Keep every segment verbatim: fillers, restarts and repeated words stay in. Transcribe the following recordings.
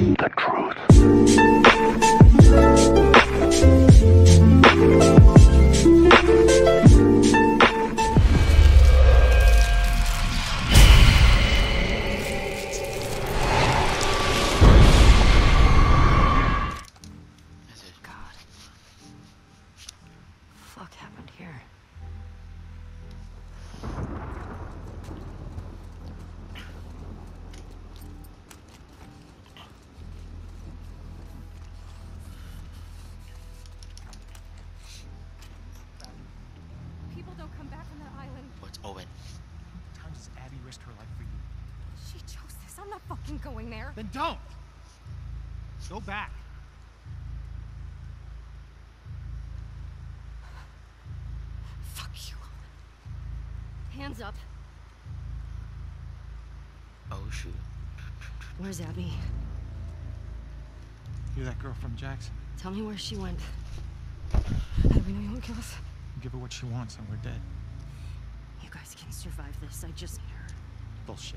The truth. God. Fuck happened here? People don't come back from that island. What's Owen? How many times has Abby risked her life for you? She chose this. I'm not fucking going there. Then don't! Go back. Fuck you. Hands up. Oh shoot. Where's Abby? You're that girl from Jackson. Tell me where she went. How do we know you won't kill us? Give her what she wants and we're dead. You guys can survive this. I just need her. Bullshit.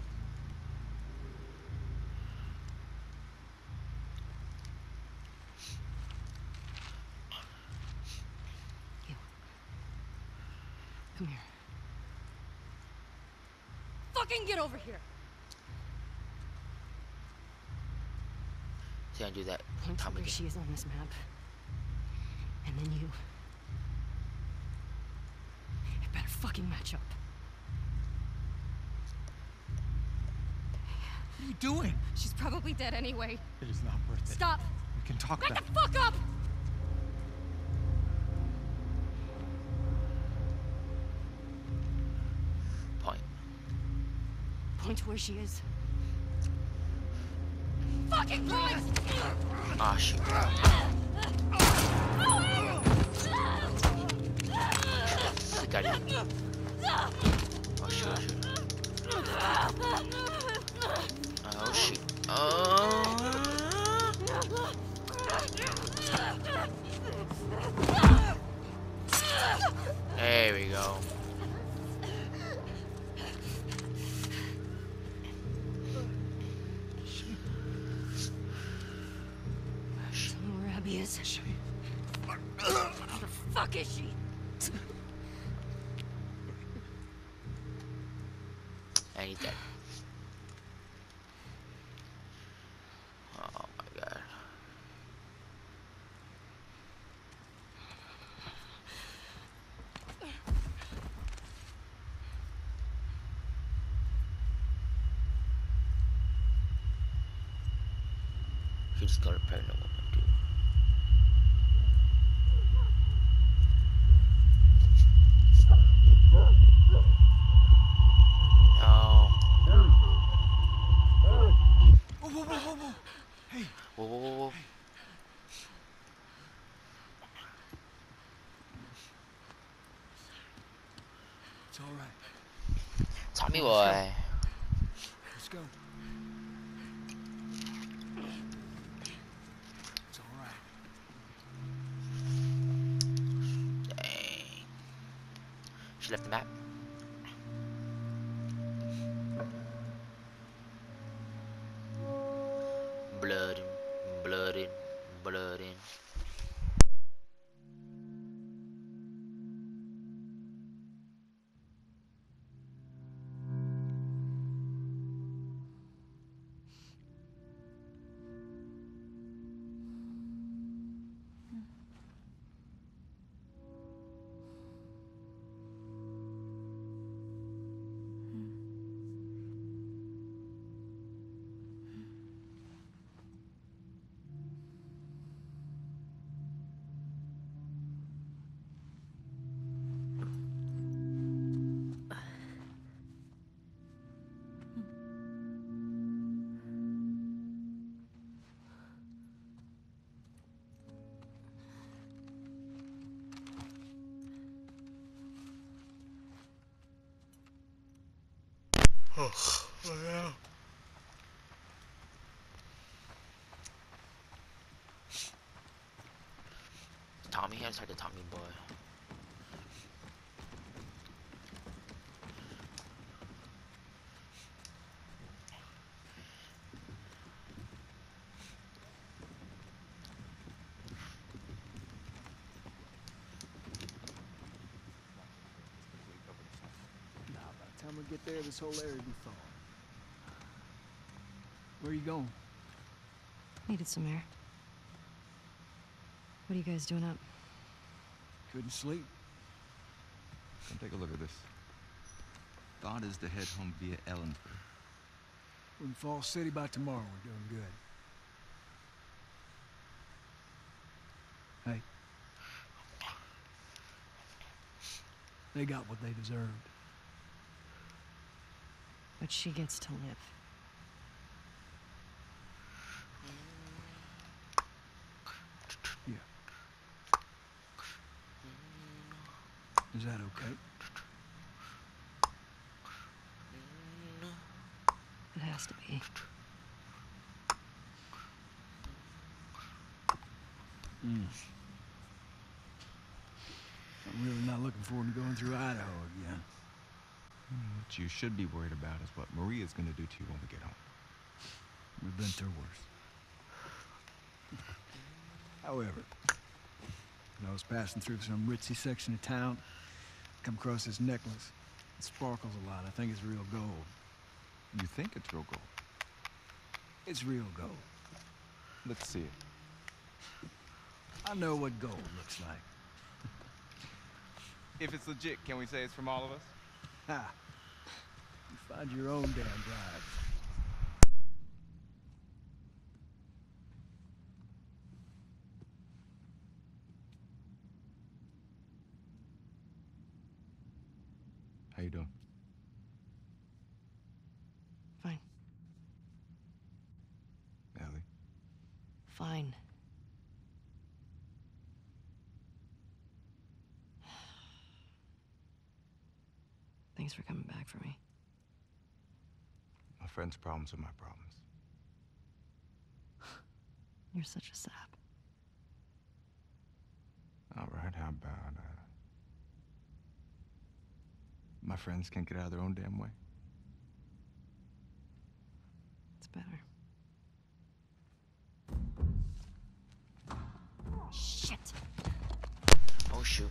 You. Come here. Fucking get over here. See, I do that. Point to Time where again. she is on this map. And then you. It better fucking match up. What are you doing? She's probably dead anyway. It is not worth it. Stop. We can talk Back about the it. fuck up. Point. Point to where she is. Fucking point. Ah shoot. Look at it. Oh shoot, oh, shoot. Oh shoot. Oh. There we go. Tell me where Abby is. Where the fuck is she? And he's dead. Oh my god. He just got a pregnant woman too. No. Whoa, whoa, whoa, whoa, whoa. Hey. Whoa, whoa, whoa, whoa. It's all right. Tommy boy. Let's go. It's all right. Dang. She left the map. Blood in, blood in, blood in. Oh, yeah. Tommy has had the Tommy boy. time we get there, this whole area will be thawed. Where are you going? Needed some air. What are you guys doing up? Couldn't sleep. Come take a look at this. Thought is to head home via Ellenford. We're in Falls City by tomorrow. We're doing good. Hey. They got what they deserved. But she gets to live. Yeah. Is that okay? It has to be. Mm. I'm really not looking forward to going through Idaho again. What you should be worried about is what Maria's gonna do to you when we get home. We've been through worse. However, when I was passing through some ritzy section of town, come across this necklace. It sparkles a lot. I think it's real gold. You think it's real gold? It's real gold. Let's see it. I know what gold looks like. If it's legit, can we say it's from all of us? Ha! You find your own damn bride. How you doing? Fine. Ellie? Fine. Thanks for coming back for me. My friend's problems are my problems. You're such a sap. All right, how about, uh... my friends can't get out of their own damn way? It's better. Shit. Oh shoot.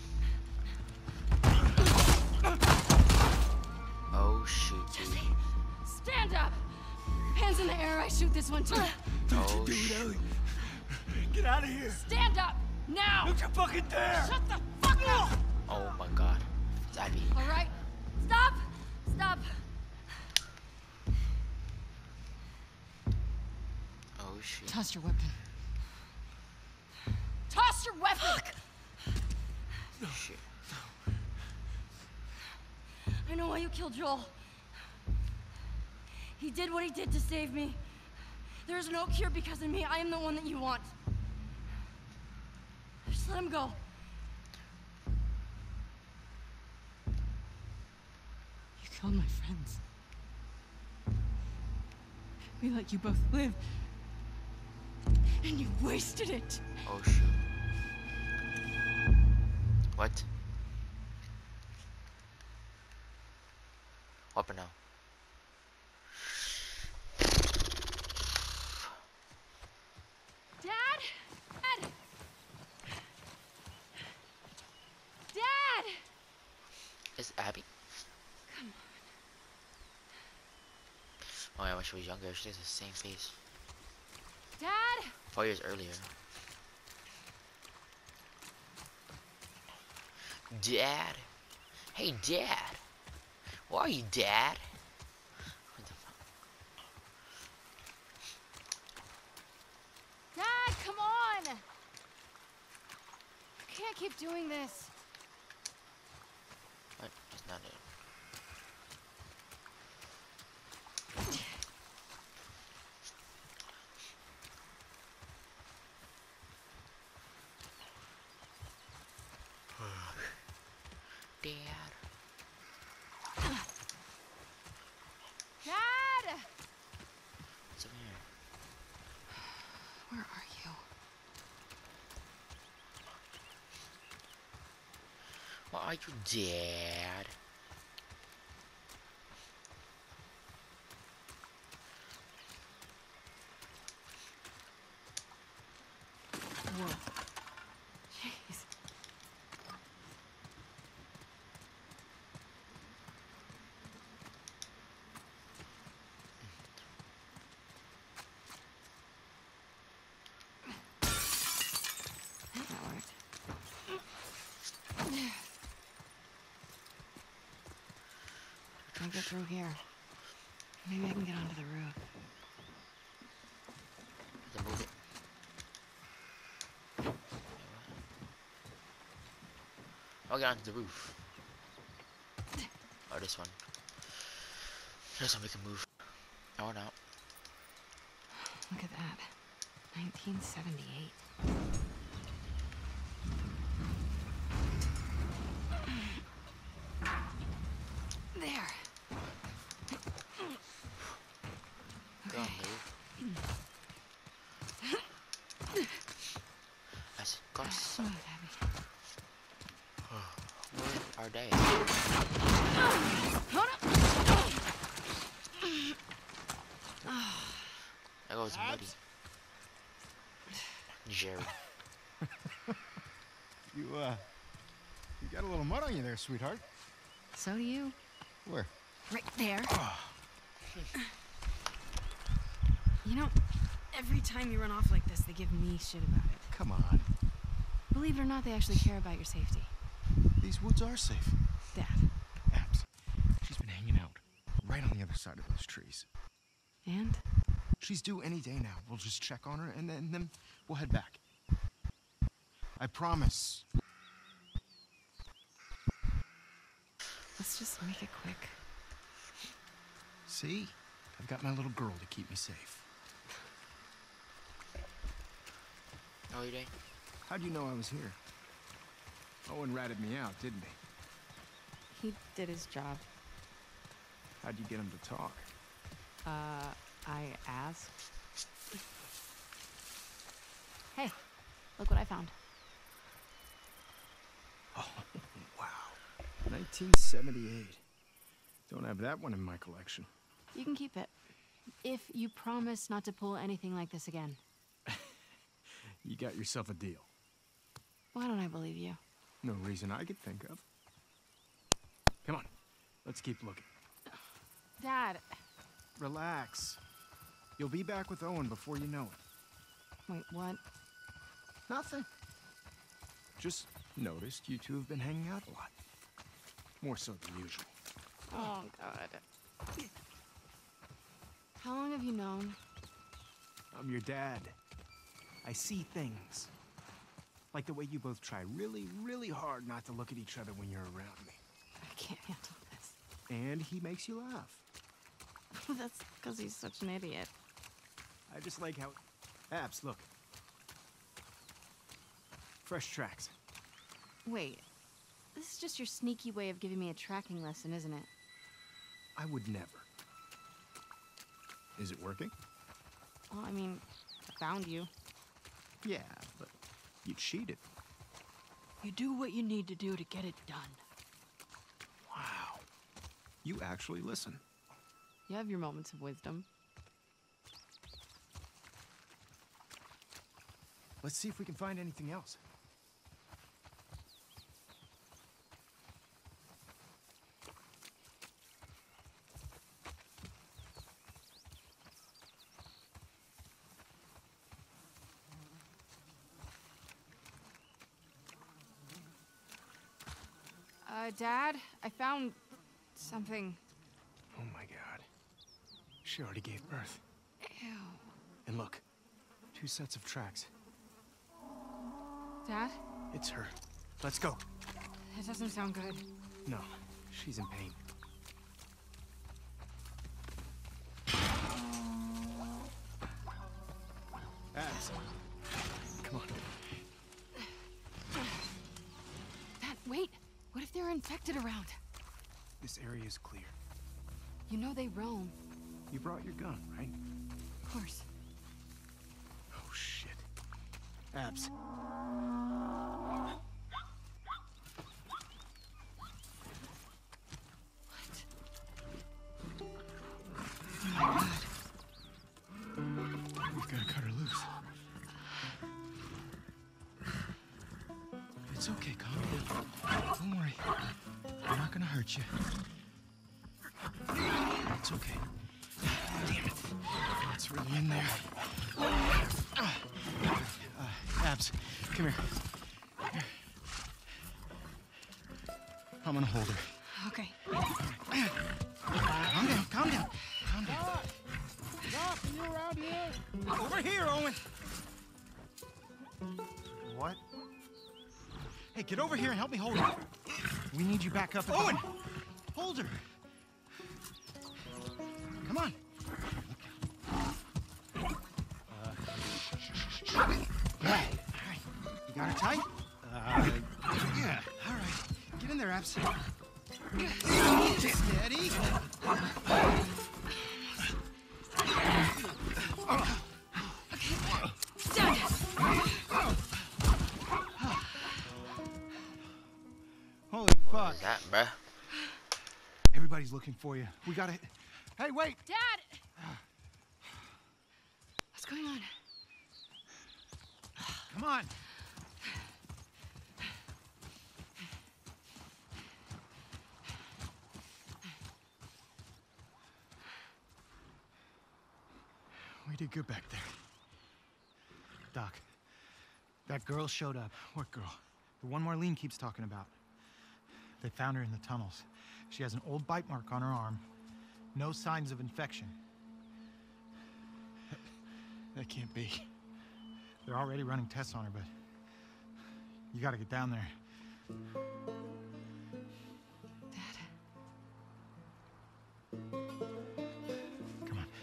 Oh shoot, dude. Jesse, stand up. Hands in the air. I shoot this one too. Oh shoot. Ellie. Get out of here. Stand up now. Don't you fucking dare. Shut the fuck up. Oh my god. It's Abby. All right. Stop. Stop. Oh shoot. Toss your weapon. Toss your weapon. Shit. I know why you killed Joel. He did what he did to save me. There is no cure because of me. I am the one that you want. Just let him go. You killed my friends. We let you both live. And you wasted it. Oh shoot. What? What happened now? Dad? Dad? Dad! Is it Abby? Come on. Oh yeah, when she was younger, she has the same face. Dad? Four years earlier. Dad? Hey, Dad! Where are you, Dad? What the fuck? Dad, come on! I can't keep doing this. What? That's not it. Dad. Dad! What's up here? Where are you? Where are you, Dad? Whoa. Jeez. get through here. Maybe I can get onto the roof. Then move it. I'll get onto the roof. Or this one. This one we can move. Oh, no. Look at that. nineteen seventy-eight. There. Go on, move. That's got some. Smooth, Abby. Where are they? Hold up. That goes muddy. Jerry. You, uh, you got a little mud on you there, sweetheart. So do you. Where? Right there. You know, every time you run off like this, they give me shit about it. Come on. Believe it or not, they actually care about your safety. These woods are safe. Dad. Abs, she's been hanging out right on the other side of those trees. And? She's due any day now. We'll just check on her, and then, then we'll head back. I promise. Let's just make it quick. See? I've got my little girl to keep me safe. How are you doing? How'd you know I was here? Owen ratted me out, didn't he? He did his job. How'd you get him to talk? Uh, I asked. Hey, look what I found. Oh, wow. nineteen seventy-eight. Don't have that one in my collection. You can keep it. If you promise not to pull anything like this again. You got yourself a deal. Why don't I believe you? No reason I could think of. Come on, let's keep looking. Dad. Relax. You'll be back with Owen before you know it. Wait, what? Nothing. Just noticed you two have been hanging out a lot. More so than usual. Oh, God. How long have you known? I'm your dad. I see things. Like the way you both try really, really hard not to look at each other when you're around me. I can't handle this. And he makes you laugh. That's because he's such an idiot. I just like how... Abs, look. Fresh tracks. Wait. This is just your sneaky way of giving me a tracking lesson, isn't it? I would never. Is it working? Well, I mean, I found you. Yeah, but you cheated. You do what you need to do to get it done. Wow. You actually listen. You have your moments of wisdom. Let's see if we can find anything else. Uh, Dad, I found something. Oh my God. She already gave birth. Ew. And look, two sets of tracks. Dad? It's her. Let's go. That doesn't sound good. No, she's in pain. Abs. Come on. Dad, wait. What if they're infected around? This area is clear. You know they roam. You brought your gun, right? Of course. Oh, shit. Abs. We've got to cut her loose. It's okay, calm down. Don't worry. I'm not gonna hurt you. It's okay. Damn it. It's really in there. Uh, Abs, come here. Here. I'm gonna hold her. Okay. here, Owen! What? Hey, get over here and help me hold her. We need you back up. Owen! Hold her! Come on. Uh, yeah. All right. You got her tight? Uh, yeah. All right. Get in there, Abs. Steady. Holy fuck. What is that, bruh? Everybody's looking for you. We gotta... Hey, wait! Dad! What's going on? Come on! We did good back there. Doc, that girl showed up. What girl? The one Marlene keeps talking about. They found her in the tunnels. She has an old bite mark on her arm. No signs of infection. That, that can't be. They're already running tests on her, but you gotta get down there. Dad. Come on.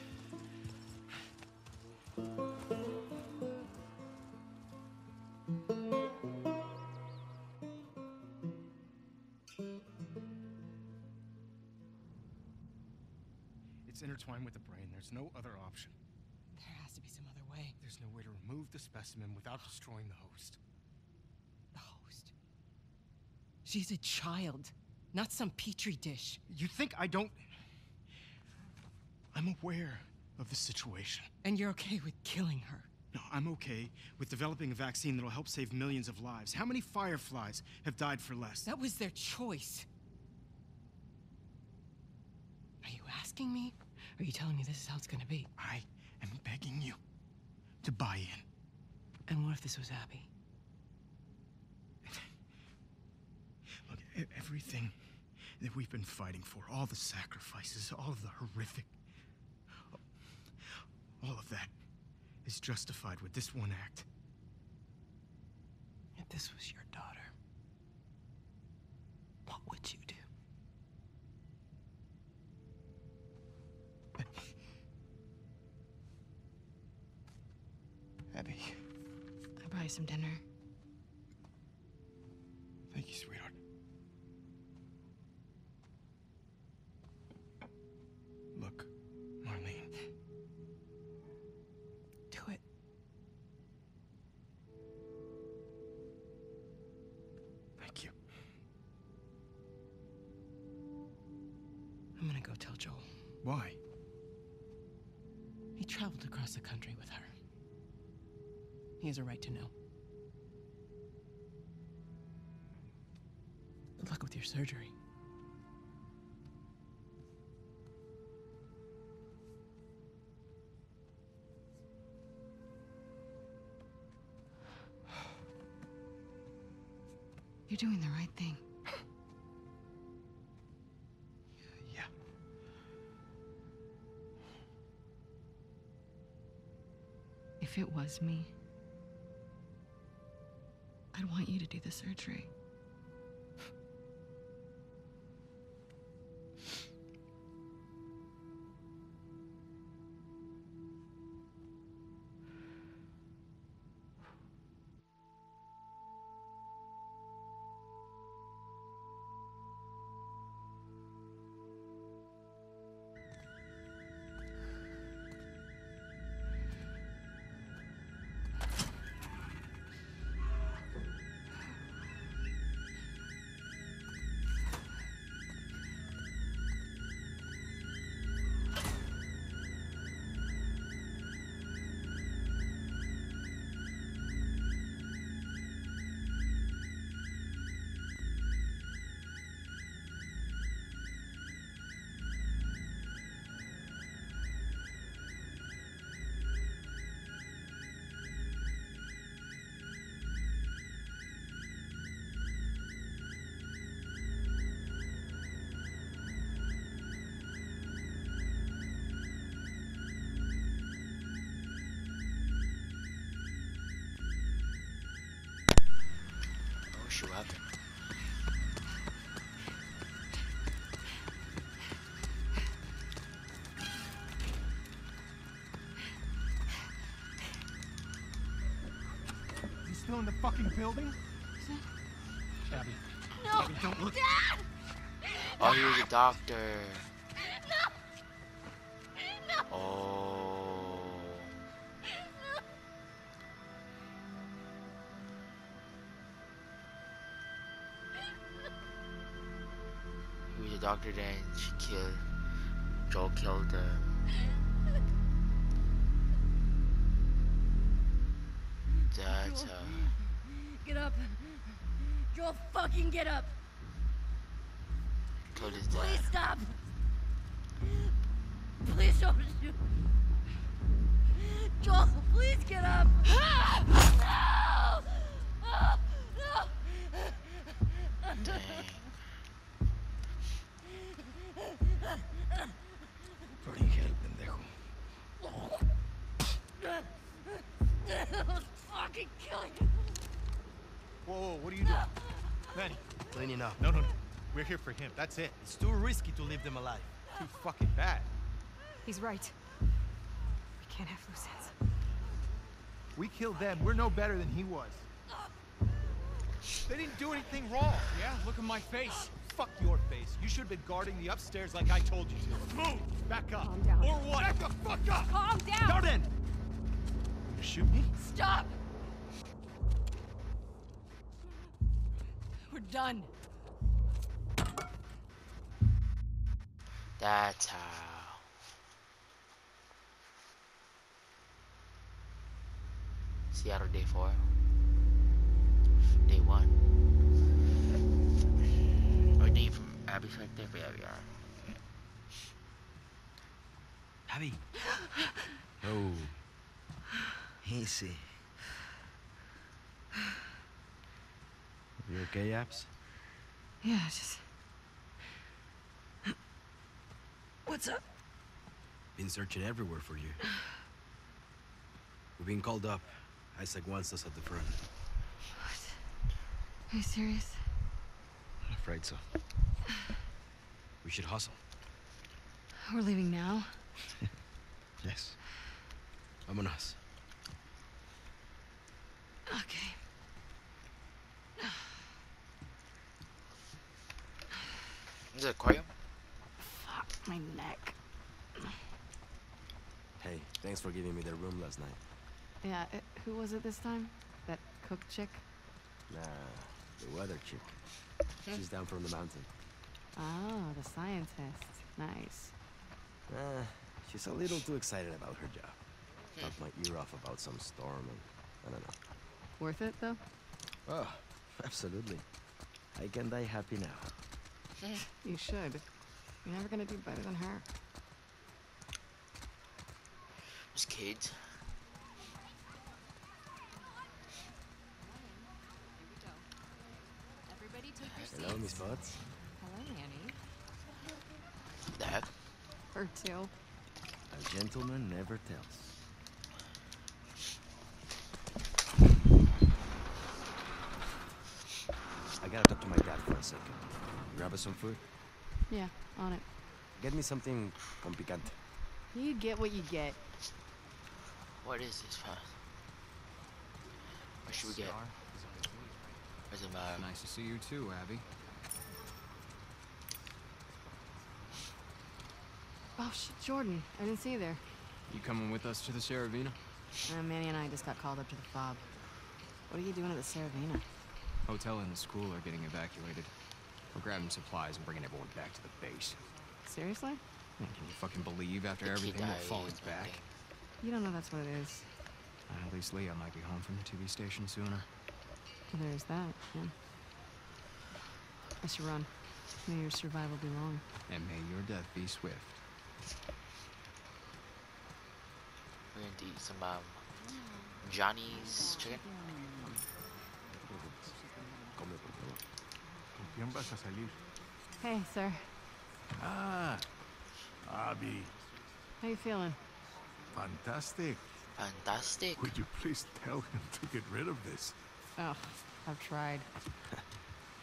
It's intertwined with the brain. There's no other option. There has to be some other way. There's no way to remove the specimen without destroying the host. The host. She's a child, not some petri dish. You think I don't... I'm aware of the situation. And you're okay with killing her? No, I'm okay with developing a vaccine that'll help save millions of lives. How many Fireflies have died for less? That was their choice. Are you asking me? Or are you telling me this is how it's gonna be? I am begging you to buy in. And what if this was Abby? Look, e- everything that we've been fighting for, all the sacrifices, all of the horrific... all of that is justified with this one act. If this was your daughter, what would you do? Abby, I'll buy you some dinner. thank you, sweetheart. Look, Marlene. Do it. Thank you. I'm gonna go tell Joel. Why? He traveled across the country with her. He has a right to know. Good luck with your surgery. You're doing the right thing. Yeah. If it was me, I'd want you to do the surgery. shit, what happened? Is he still in the fucking building? Abby. No! Abby, don't look. Dad! Oh, he was a doctor. No! No! Oh. He was a doctor then she killed Joel killed uh That's Joel, uh Get up. Joel, fucking get up. killed his dad. Please stop. Please don't shoot. Joel, please get up. No! No! No! Dang. Bloody hell, pendejo. I'll fucking kill you. Whoa, whoa, what are you doing? Manny. Cleaning up. No, no, no. We're here for him. That's it. It's too risky to leave them alive. Too fucking bad. He's right. We can't have loose ends. We killed them. We're no better than he was. They didn't do anything wrong. Yeah, look at my face. Fuck your face. You should have been guarding the upstairs like I told you to. Move! Back up. Calm down. Or what? Back the fuck up! Calm down! Darden! You shoot me? Stop! We're done. That's how. Seattle day four. Day one. Or day from Abby's right there, but yeah, we are. Abby. Oh. Easy. You okay, Yaps? Yeah, just... What's up? Been searching everywhere for you. We've been called up. Isaac wants us at the front. Are you serious? I'm afraid so. We should hustle. We're leaving now? Yes. Vámonos. Okay. Is it aquarium? Fuck my neck. Hey, thanks for giving me the room last night. Yeah, uh, who was it this time? That cook chick? Nah, the weather chick. She's down from the mountain. Oh, the scientist. Nice. Uh, she's a little too excited about her job. Talked my ear off about some storm and I don't know. Worth it, though? Oh, absolutely. I can die happy now. You should. You're never gonna do better than her. Those kids. Everybody take your Hello, Miss Potts. Hello, Annie. The heck? Her too. A gentleman never tells. I gotta talk to my dad for a second. Grab us some food. Yeah, on it. Get me something con picante. You get what you get. What is this, huh? What should we get? Doesn't matter. Nice to see you too, Abby. Oh, shit, Jordan. I didn't see you there. You coming with us to the Saravina? Uh, Manny and I just got called up to the fob. What are you doing at the Saravina? Hotel and the school are getting evacuated. We're grabbing supplies and bringing everyone back to the base. Seriously? Man, can you fucking believe after The kid everything we're died falling and back? everything. You don't know that's what it is. Uh, at least Leah might be home from the T V station sooner. Well, there's that, yeah. I should run. May your survival be long. And may your death be swift. We're going to eat some um, Johnny's chicken. Come, por favor. ¿Con quién vas a salir? Hey, sir. Ah, Abby, How you feeling? fantastic. Fantastic. Would you please tell him to get rid of this? Oh, I've tried.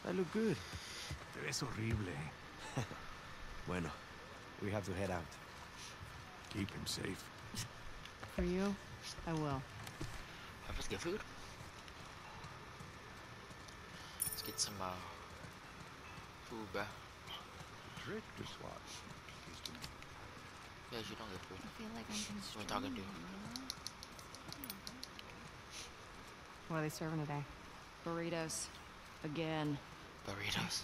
I look good. Te ves horrible. Bueno, we have to head out. Keep him safe. For you, I will. Let's get food. Let's get some uh, food, bruh. Trick to swat. Yeah, you don't get food. I feel like I'm Who am I talking to? What are they serving today? Burritos. Again. Burritos.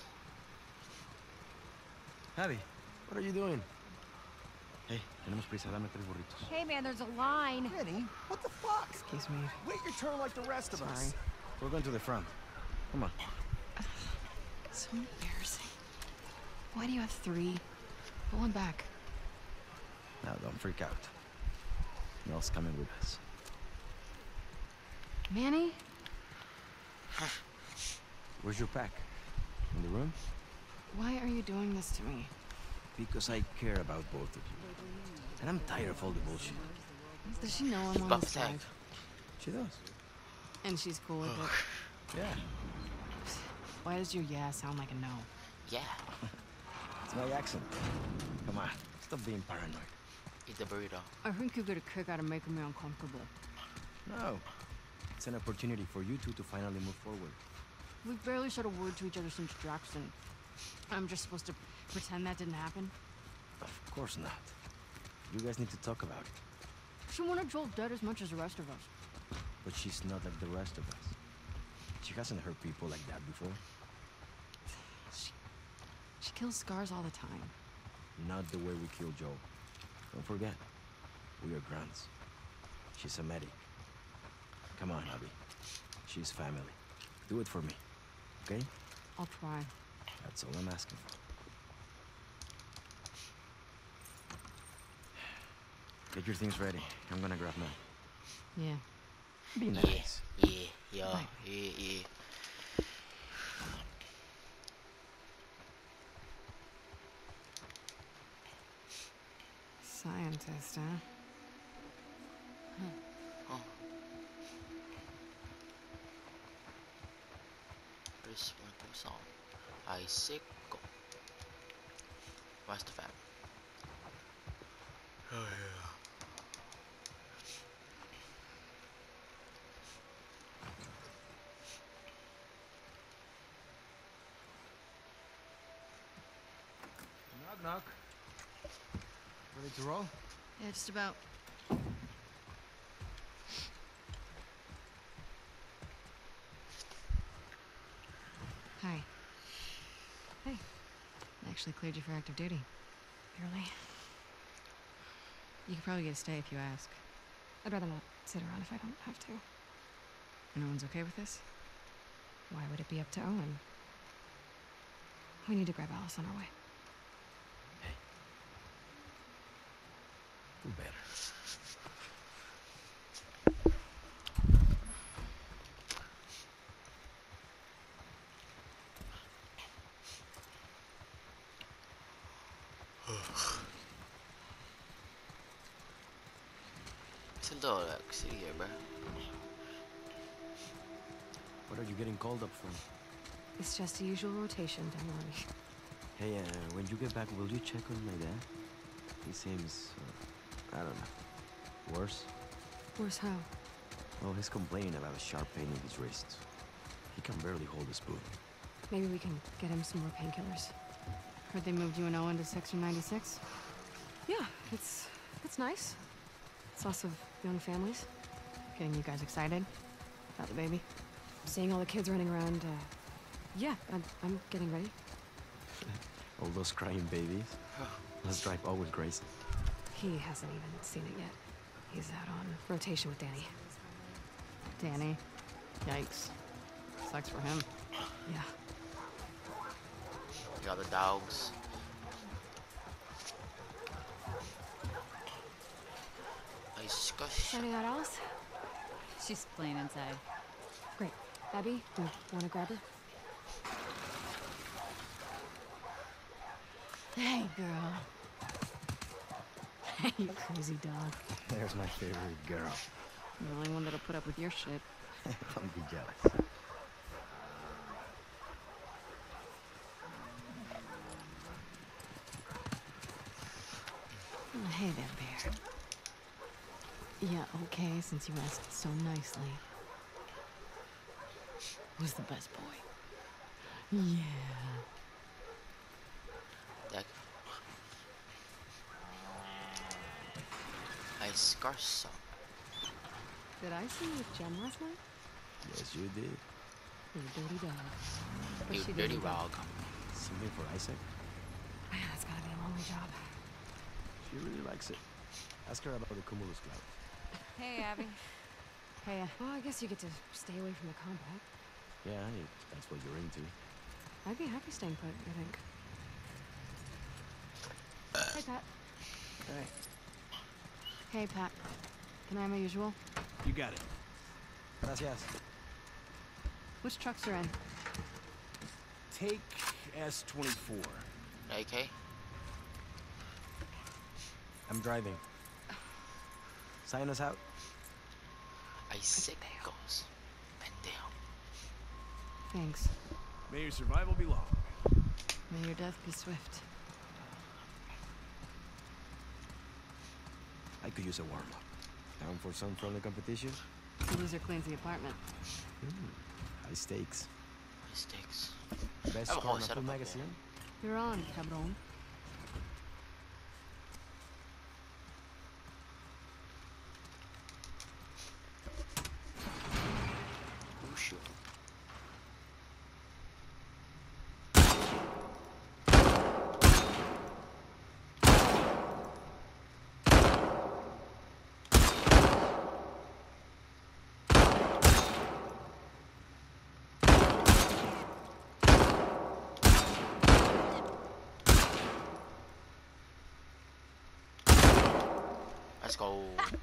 Javi, what are you doing? Hey, tenemos prisa, dame tres burritos. Hey man, there's a line. Rennie, what the fuck? Excuse me. Wait your turn like the rest of Sorry. us. We're going to the front. Come on. So embarrassing. Why do you have three? Pull one back. Now, don't freak out. Mel's coming with us. Manny? Where's your pack? In the room? Why are you doing this to me? Because I care about both of you. And I'm tired of all the bullshit. Does she know I'm on Buff this tag. drive? She does. And she's cool with it? Yeah. Why does your yeah sound like a no? Yeah. It's my accent. Come on, stop being paranoid. Eat the burrito. I think you get a kick out of making me uncomfortable. No. It's an opportunity for you two to finally move forward. We've barely said a word to each other since Jackson. I'm just supposed to pretend that didn't happen? Of course not. You guys need to talk about it. She wanted Joel dead as much as the rest of us. But she's not like the rest of us. She hasn't hurt people like that before. She, she kills scars all the time. Not the way we kill Joel. Don't forget, we are grunts. She's a medic. Come on, Abby. She's family. Do it for me, okay? I'll try. That's all I'm asking for. Get your things ready. I'm gonna grab mine. Yeah. Be Yeah, nice. yeah, yeah, Bye. yeah, yeah. Scientist, huh? Oh. This one goes on. Icicle. What's the fact? Oh yeah. Knock, knock. Ready to roll? Yeah, just about. Hi. Hey. I actually cleared you for active duty. Barely. You could probably get a stay if you ask. I'd rather not sit around if I don't have to. No one's okay with this? Why would it be up to Owen? We need to grab Alice on our way. Do better. It's a little like city here, bro. What are you getting called up for? It's just the usual rotation, don't worry. Hey, uh, when you get back, will you check on my dad? He seems, uh, I don't know, worse? Worse how? Well, he's complaining about a sharp pain in his wrist. He can barely hold a spoon. Maybe we can get him some more painkillers. Heard they moved you and Owen to Section ninety-six? Yeah, it's it's nice. It's lots of young families. Getting you guys excited about the baby. Seeing all the kids running around, uh, yeah, I'm, I'm getting ready. All those crying babies. Let's drive always crazy. He hasn't even seen it yet. He's out on rotation with Danny. Danny? Yikes. Sucks for him. Yeah. You got the dogs. Nice gosh. Any that Alice? She's playing inside. Great. Abby, you wanna grab her? Hey, girl. Hey, you crazy dog. There's my favorite girl. I'm the only one that'll put up with your shit. Don't be jealous. Hey there, Bear. Yeah, okay, since you asked so nicely. Who's the best boy? Yeah. That. I Scarso. Did I see you with Jen last night? Yes, you did. You dirty dog. What's You she dirty doing? dog. Something for Isaac. Man, that's gotta be a lonely job. She really likes it. Ask her about the Cumulus Cloud. Hey, Abby. Hey, uh, well, I guess you get to stay away from the compact. Yeah, if that's what you're into. I'd be happy staying put, I think. Hey, Pat. Hey. Hey, Pat. Can I have my usual? You got it. Gracias. Which trucks are in? Take S twenty-four. A K? I'm driving. Sign us out. Isecos. Pendejo. Thanks. May your survival be long. May your death be swift. I could use a warm-up. Down for some friendly competition? The loser cleans the apartment. Hmm. High stakes. Mistakes. Best I have a whole Carnaval setup up there. magazine? You're on, cabron. Oh, shoot. Let's go.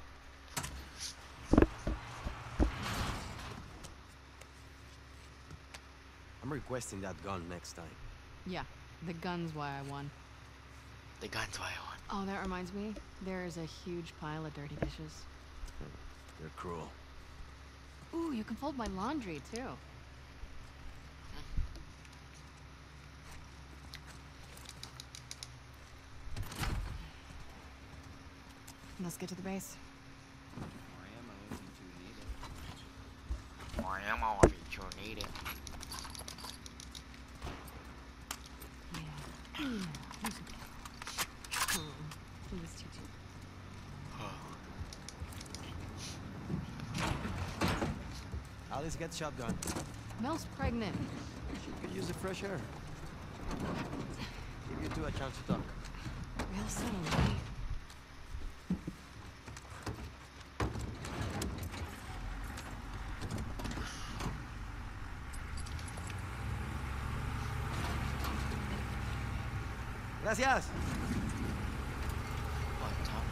I'm requesting that gun next time. Yeah, the gun's why I won. The gun's why I want. Oh, that reminds me. There is a huge pile of dirty dishes. They're cruel. Ooh, you can fold my laundry, too. Let's get to the base. More ammo if you need it. Yeah. Yeah. Who's okay? Hmm. He was too too. Alice gets shotgun. Mel's pregnant. She could use the fresh air. Give you two a chance to talk. Real subtle, right? Gracias. What, Tom?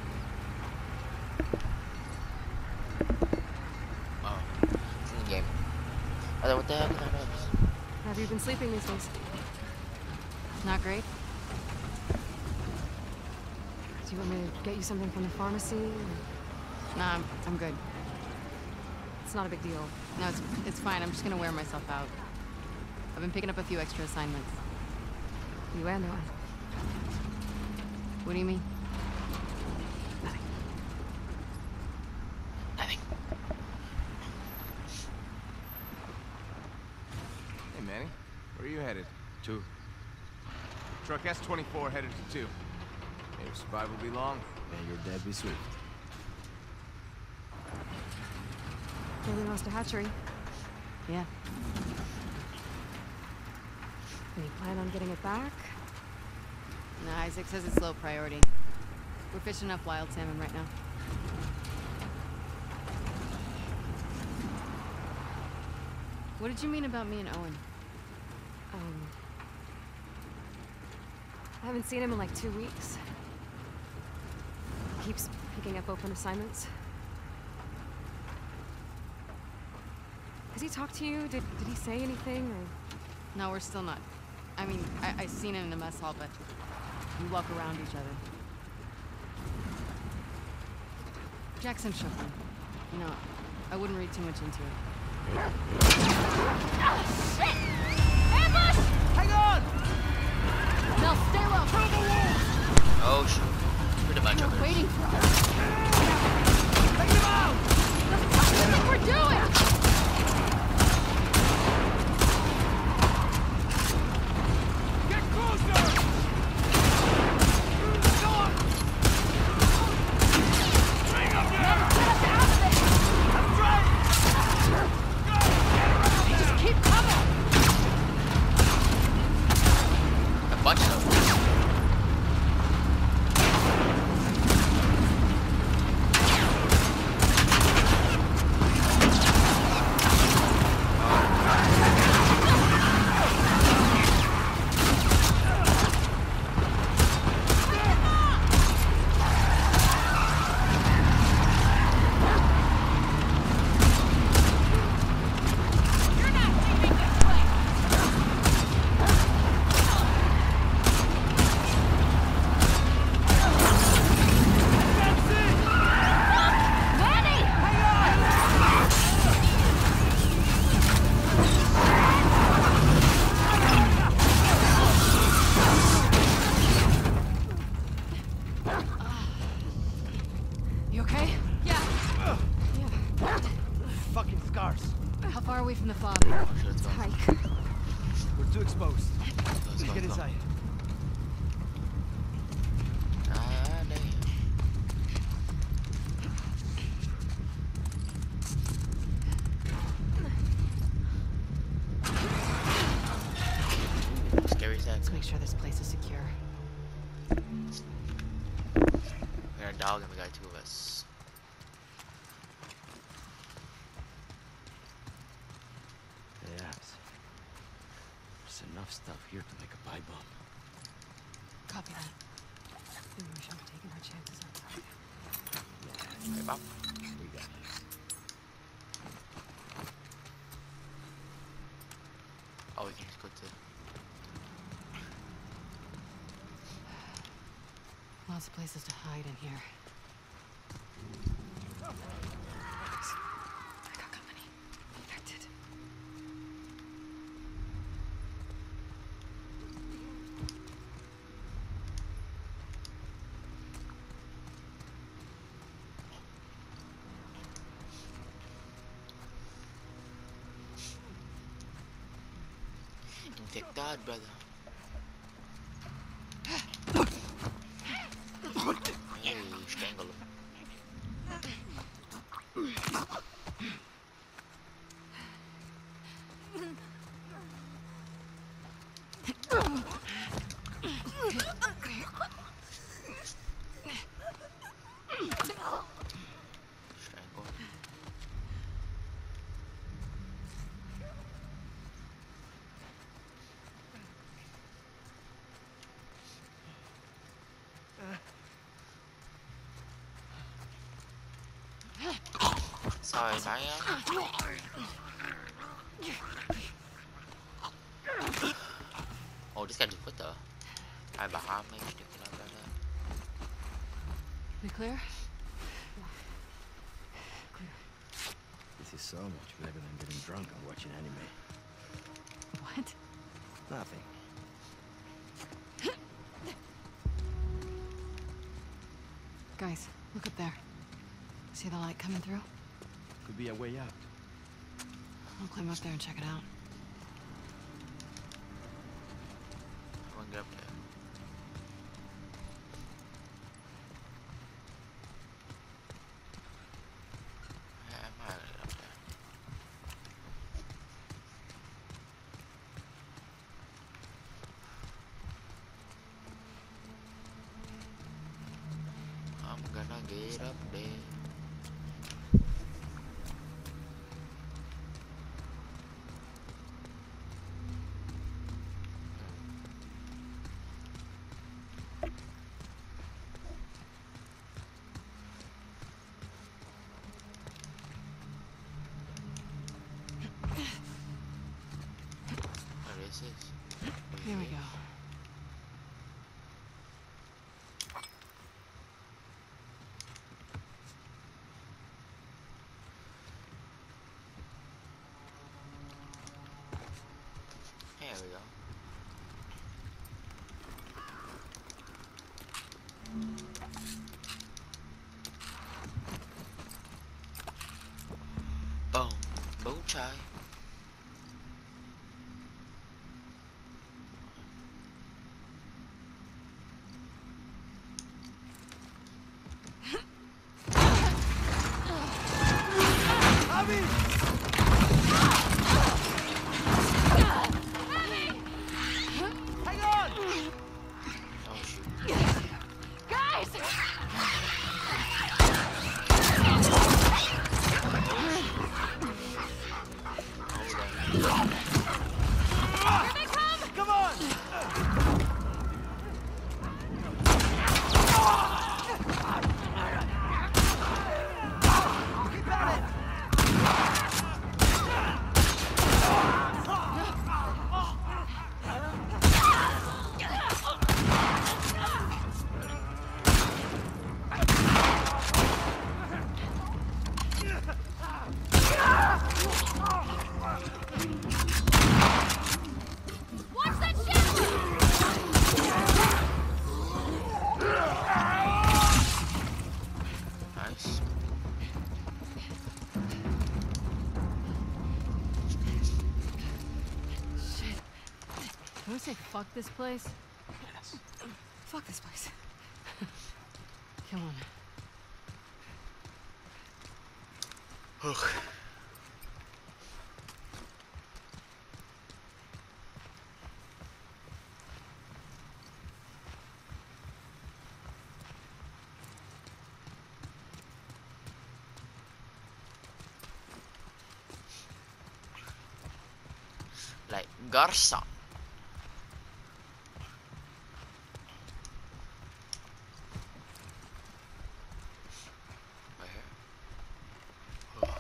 Oh, it's in the game. I thought, what the heck is that noise? Have you been sleeping these days? Not great? Do you want me to get you something from the pharmacy? Or... Nah, I'm, I'm good. It's not a big deal. No, it's, it's fine. I'm just gonna wear myself out. I've been picking up a few extra assignments. You and one. What do you mean? Nothing. Nothing. Hey, Manny. Where are you headed? Two. Truck S twenty-four headed to two. May your survival be long. May your death be swift. Maybe lost a hatchery. Yeah. Any plan on getting it back? No, Isaac says it's low priority. We're fishing up wild salmon right now. What did you mean about me and Owen? Um... I haven't seen him in like two weeks. He keeps picking up open assignments. Has he talked to you? Did, did he say anything, or...? No, we're still not. I mean, I, I seen him in the mess hall, but we walk around each other. Jackson shook him. You know, I wouldn't read too much into it. Oh, shit! Ambush! Hang on! Now stay low! Through the walls! Oh, shoot. pretty much We're of it. waiting for us. What the fuck do you think we're doing? Get closer! Go on! Bring them down! That's right! They just keep coming. A bunch of them. You okay? Yeah. Fucking scars. How far are we from the fob? Oh shit, let's go. Hike. We're too exposed. Let's go, Get let's go. inside. Ah, damn. Scary sex. Let's make sure this place is secure. We got a dog and we got two of us. Yes. There's enough stuff here to make a pipe bomb. Copy that. Maybe we should have taken our chances outside. Hey, Bob. We got this. Oh, we can just go to. Lots of places to hide in here. I got company. Infected. Infected, brother. Hey, strangle him. Strangle him. Sorry, Maya. Oh, this guy just put the right behind me, sticking up like that. We clear? This is so much better than getting drunk and watching anime. What? Nothing. Guys, look up there. See the light coming through? Could be a way out. I'll climb up there and check it out. I wanna get up there. Yeah, I might get up there. I'm gonna get up there. Where is this? Here we go. There we go. Bow tie. Oh shoot. Guys! Watch that shit! Nice. Shit. Can we say fuck this place? Yes. Fuck this place. Come on. Ugh. Like Garza. Right here. Oh.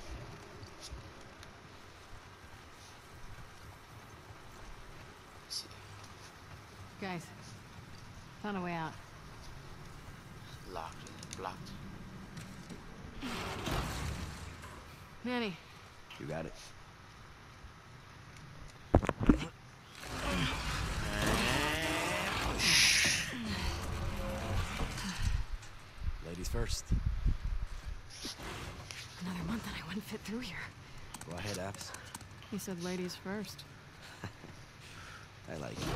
Let's see. Guys, found a way out. Locked. Blocked. Manny, You got it. Ladies first. another month and I wouldn't fit through here. Go ahead, Abs. He said ladies first. I like it.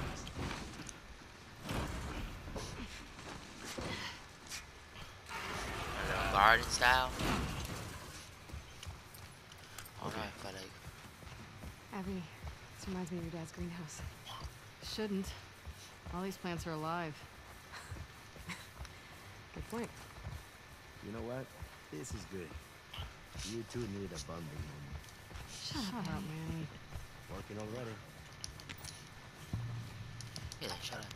A little garden style. Alright, but like. Abby, this reminds me of your dad's greenhouse. Shouldn't. All these plants are alive. Good point. You know what? This is good. You two need a bonding moment. Shut, Shut up, Manny. Working already. Yeah, shut up.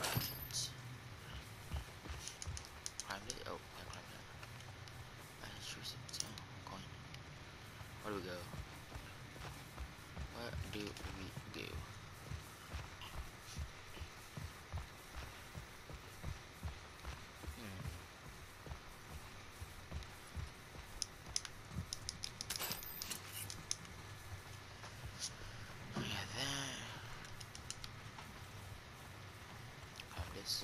Climb it? Oh, I climbed it. I just choose it. So, I'm going. Where do we go? Where do we go? Hmm. Yeah, there. Have this.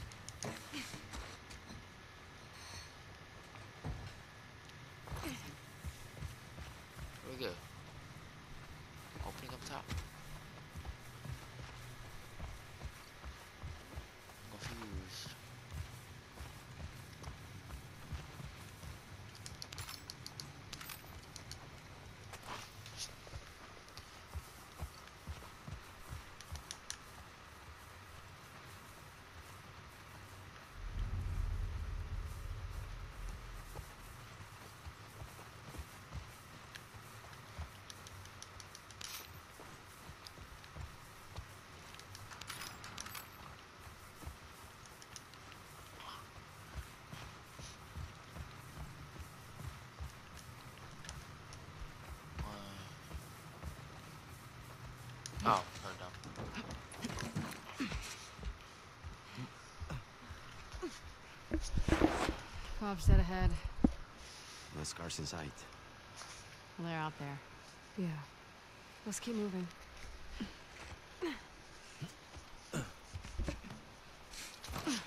Where we go? Opening up top. I'm confused. Oh, no, no. Cobb's dead ahead. No scars in sight. Well, they're out there. Yeah. Let's keep moving.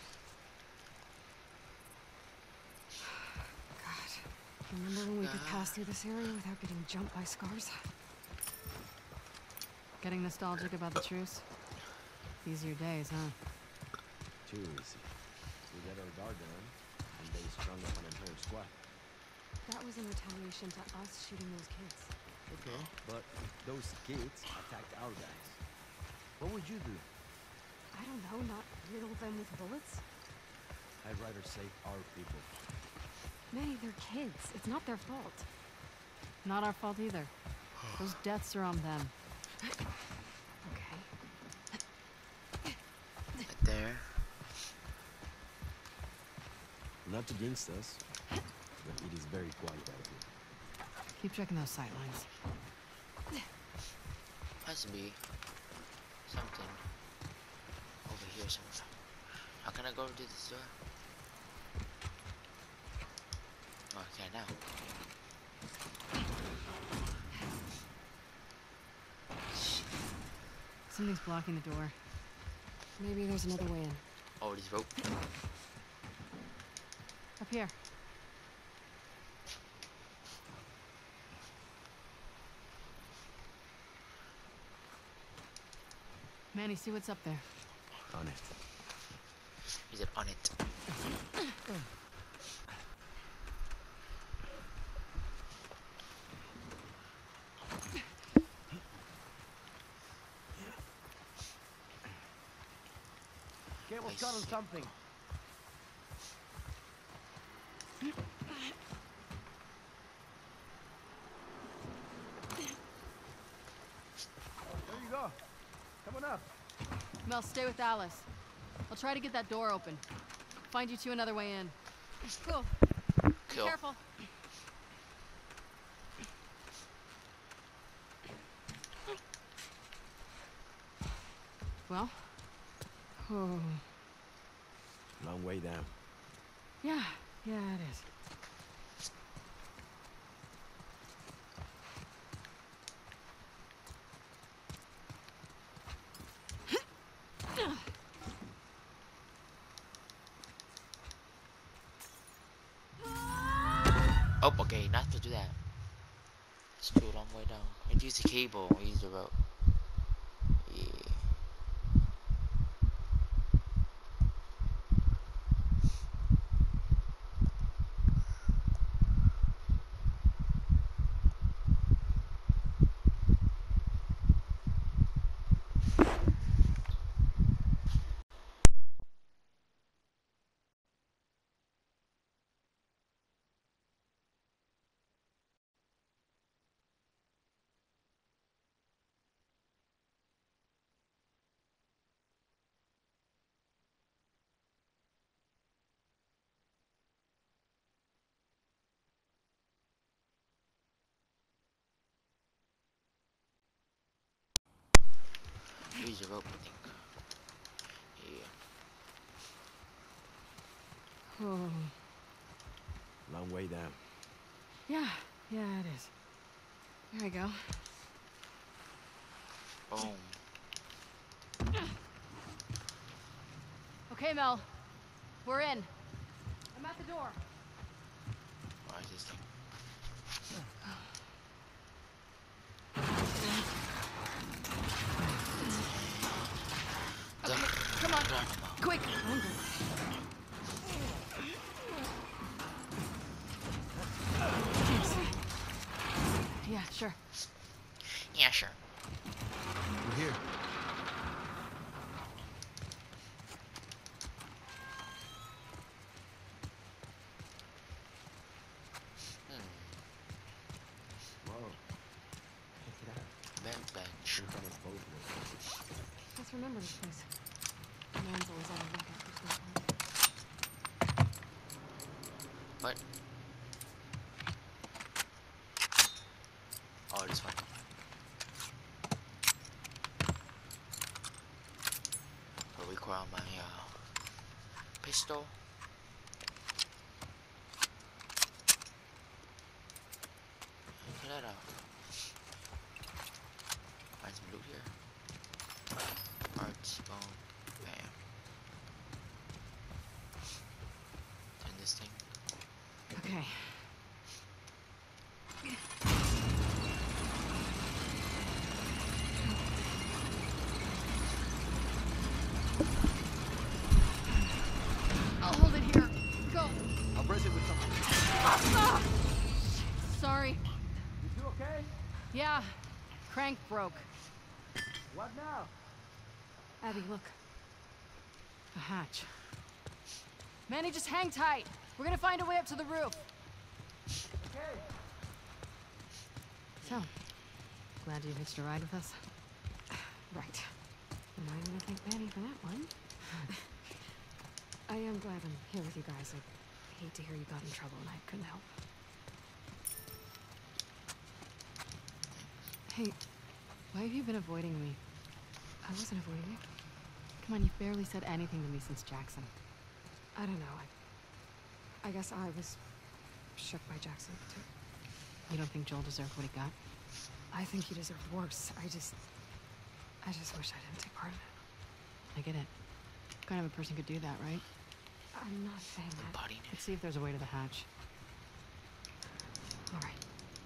God. Remember when we could pass through this area without getting jumped by scars. Getting nostalgic about the truce? Easier days, huh? Too easy. We got our guard down, and they strung up an entire squad. That was in retaliation to us shooting those kids. Okay, but those kids attacked our guys. What would you do? I don't know, not riddle them with bullets? I'd rather save our people. Manny, they're kids. It's not their fault. Not our fault either. Those deaths are on them. Okay. Right there. Not to jinx us, but it is very quiet out here. Keep checking those sight lines. Has to be something over here somewhere. How can I go to this door? Oh, I can now. Something's blocking the door. Maybe there's another way in. Oh, this rope. Up here. Manny, see what's up there. On it. Is it on it? Cable's I got on see. something. There you go. Coming up. Mel, stay with Alice. I'll try to get that door open. Find you two another way in. Cool. Be Cool. careful. Well? Oh. Long way down. Yeah, yeah, it is. Oh, okay, not to do that. It's too long way down. And use the cable, use the rope. Yeah. Use the rope, I think. Yeah. Oh. Long way down. Yeah, yeah, it is. There we go. Boom. Okay, Mel. We're in. I'm at the door. Why is this thing? Okay, come on. Quick. Yeah, sure. Yeah, sure. We're here. Whoa. Check it out. Vent bench. In front of both of us. Let's remember this place. The man's always on the lookout for something. What? Oh, this one. I'll require my uh, pistol. Look at that out. Find some loot here. Parts, bone, bam. Turn this thing. Okay. Ah, crank broke. What now? Abby, look. A hatch. Manny, just hang tight. We're gonna find a way up to the roof. Okay. So, glad you hitched a ride with us? Right. Am I gonna thank Manny for that one? I am glad I'm here with you guys. I hate to hear you got in trouble and I couldn't help. Hey, why have you been avoiding me? I wasn't avoiding you. Come on, you've barely said anything to me since Jackson. I don't know, I... I guess I was shook by Jackson, too. You don't think Joel deserved what he got? I think he deserved worse. I just... I just wish I didn't take part in it. I get it. What kind of a person could do that, right? I'm not saying that. Body Let's see if there's a way to the hatch. All right.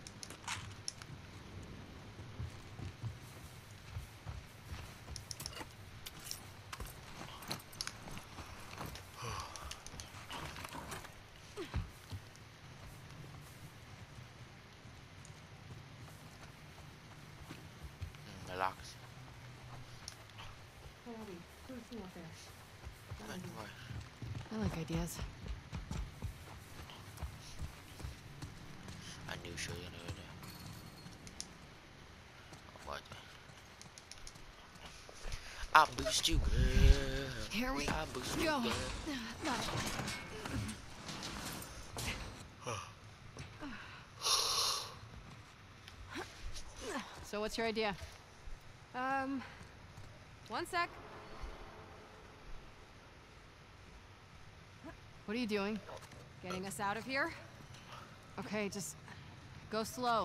Relax. Hey, Abby, who's up there? Anyway. I like ideas. I knew she was gonna go there. What? I boost you, girl. Here we I boost you, go. girl. Got it. So what's your idea? Um, one sec. What are you doing? Getting us out of here? Okay, just go slow.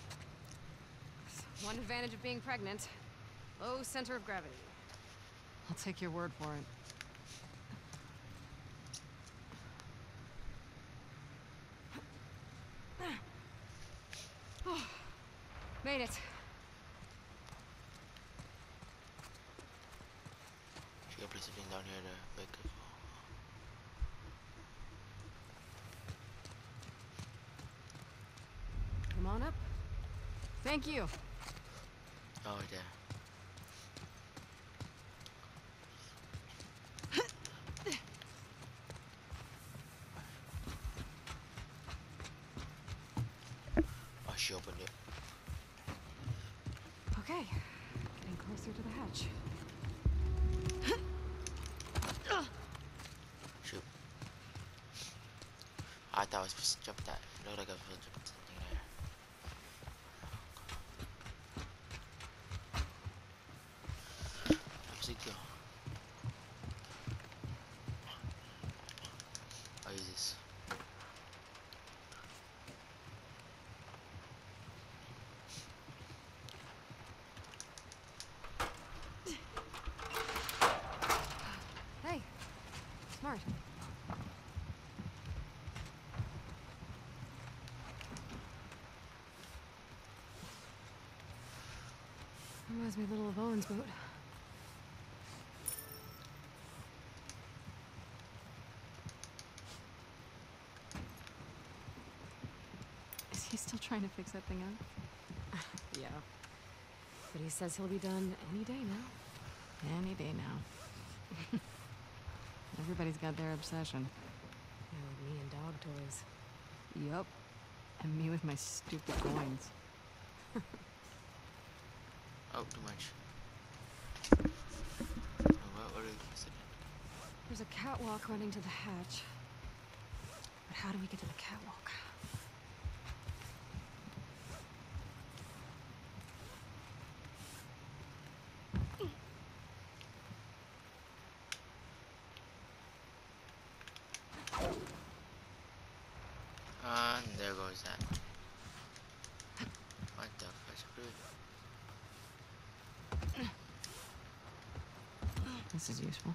One advantage of being pregnant. Low center of gravity. I'll take your word for it. Oh, made it. She got a place of being down here to wake up. Come on up. Thank you. Oh, yeah. Oh, she opened it. Okay, getting closer to the hatch. Shoot. I thought I was supposed to jump that. It looked like I was supposed to jump something there. Where's it go? I'll use this. Hey, smart. Reminds me a little of Owen's boat. Is he still trying to fix that thing up? Yeah. But he says he'll be done any day now. Any day now. Everybody's got their obsession. Yeah, like me and dog toys. Yup. And me with my stupid coins. Oh, too much. Oh, what, what are you considering? There's a catwalk running to the hatch. But how do we get to the catwalk? And there goes that. What the fuck? This is useful.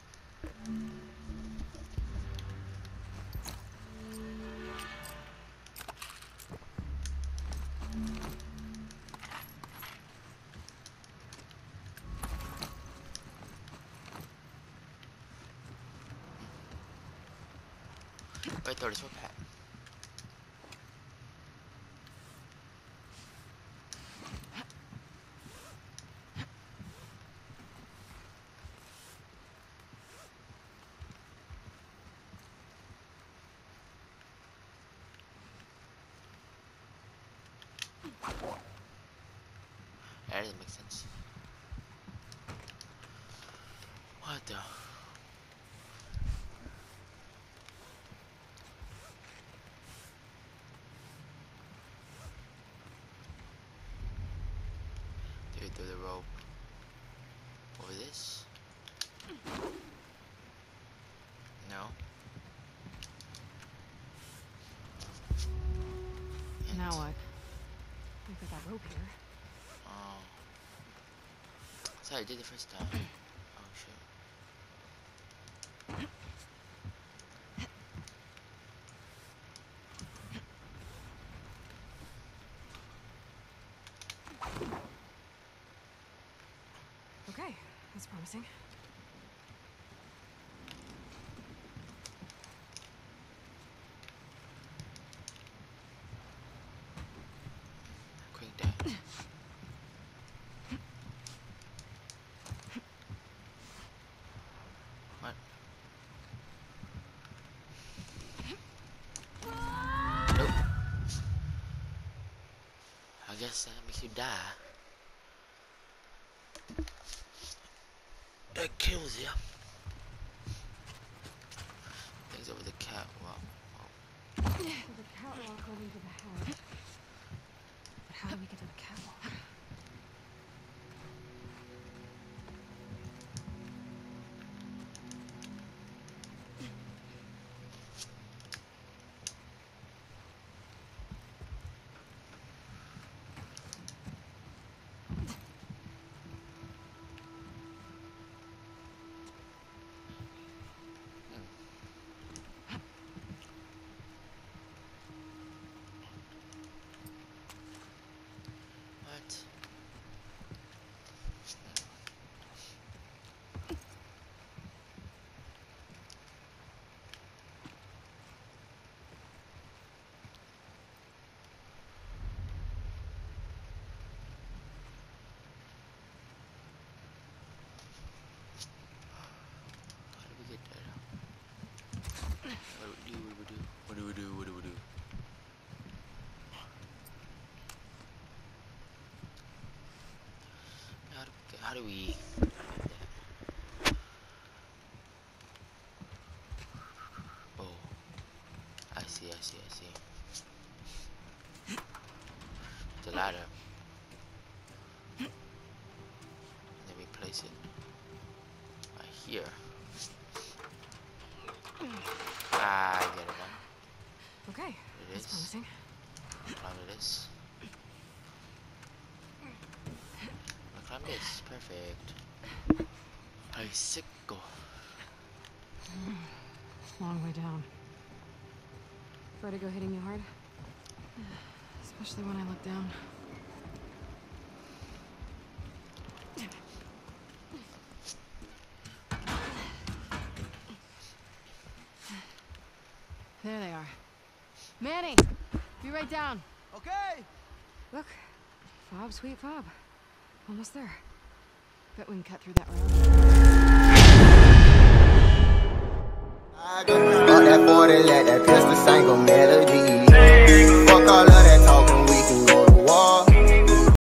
Wait, throw this one back. that doesn't make sense. What the? Do we do the rope over this? No. Now what? We've got that rope here. Oh. That's how I did the first time. Oh shit. Okay, that's promising. Quick that. What? Nope. I guess that makes you die. That kills you. Things over the catwalk. Oh. There's a catwalk over to the house. But how do we get to the catwalk? What? How do we get there? What do we do? What do we do? What do we do? What do we do? How do, how do we get that? Oh, I see, I see, I see. The ladder. Then we place it right here. Ah, I get it now. Okay, It that's is. promising. Climb this. I climb this. Perfect. Bicycle. Long way down. Vertigo hitting you hard? Especially when I look down. There they are. Manny! Be right down. Okay. Look. Fob, sweet fob. Almost there. Bet we can cut through that road. Fuck that forty, let that pistol single melody. Fuck all